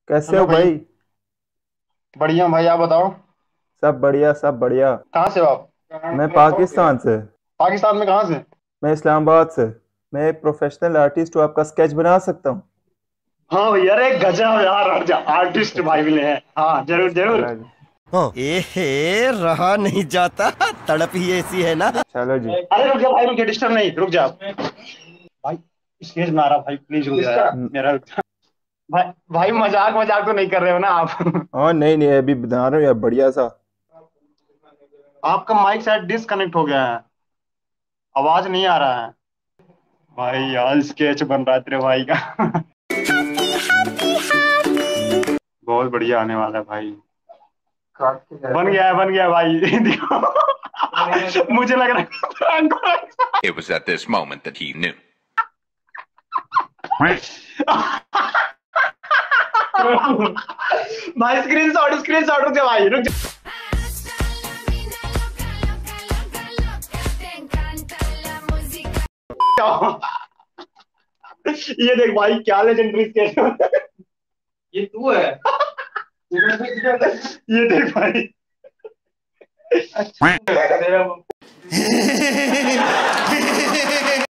कैसे हेलो हो भाई। भाई। बढ़िया भाई, आप बताओ। सब बढ़िया सब बढ़िया। कहाँ से हो आप? मैं पाकिस्तान से। पाकिस्तान में कहाँ से? मैं इस्लामाबाद से। मैं एक प्रोफेशनल आर्टिस्ट हूँ, आपका स्केच बना सकता हूँ। हाँ भैया, अरे गजब यार, आर्टिस्ट अच्छा। भाई मिले हैं। हाँ, जरूर जरूर। चलो जी। हाँ एहे रहा नहीं जाता। तड़प ही ऐसी है ना। चलो जी। अरे रुक जा भाई, रुक जा, डिस्टर्ब नहीं, रुक जा भाई। स्टेज में आ रहा भाई, प्लीज रुक जा यार, न- मेरा भाई। भाई मजाक मजाक तो नहीं कर रहे हो ना आप? हाँ नहीं नहीं, अभी बना रहा हूँ यार बढ़िया सा। आपका माइक शायद डिसकनेक्ट हो गया है, आवाज नहीं आ रहा है। भाई यार, स्केच बन रहा है तेरे भाई का। बहुत बढ़िया आने वाला है भाई। बन गया भाई। देखो, मुझे लग रहा है प्रैंक हो रहा It was at this moment that he knew. है। भाई स्क्रीन शॉट रुक जा भाई, रुक जा। ये देख भाई, क्या लेजेंडरी स्केच। ये तू है। ये देख भाई। अच्छा।